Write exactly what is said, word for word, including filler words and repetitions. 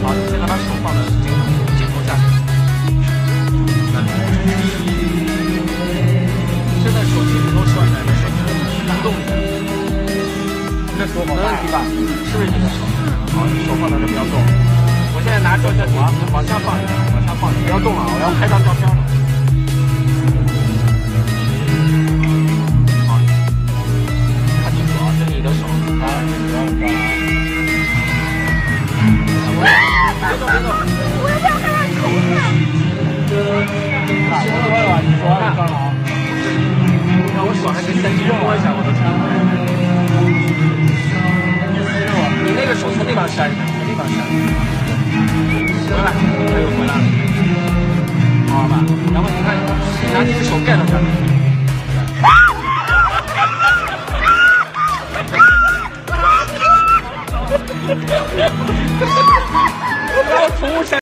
好，你现在把手放在这个镜头下面。现在手机不都说你的手机移动一下，这手没问题吧？是不是你的手？好，你手放在这不要动。我现在拿照相机往往下放一点，往下放一点，不要动啊！我要拍张照片了。好，看清楚啊，这是你的手啊，不要不要。别动别动！ 我要看看头发。 你说了吧？你说了干嘛？你看我手还跟三斤摸一下，我都穿。你那个手从那边扇一下，从那边扇。回来，他又回来了，好吧？然后你看，你拿你的手盖到下面。不要宠物闪。